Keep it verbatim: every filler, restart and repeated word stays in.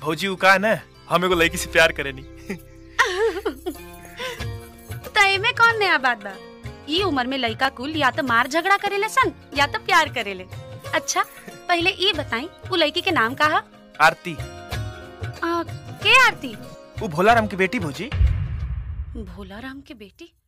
भौजी उ का न हम एगो लड़की से प्यार करेनी। तय में कौन नया बात बा? ई उम्र में लड़का कुल या तो मार झगड़ा करेले सन या तो प्यार करेले। अच्छा पहले ई बताई वो लड़की के नाम का है? आरती। आ, के आरती? वो भोलाराम की बेटी भौजी। भोलाराम की बेटी?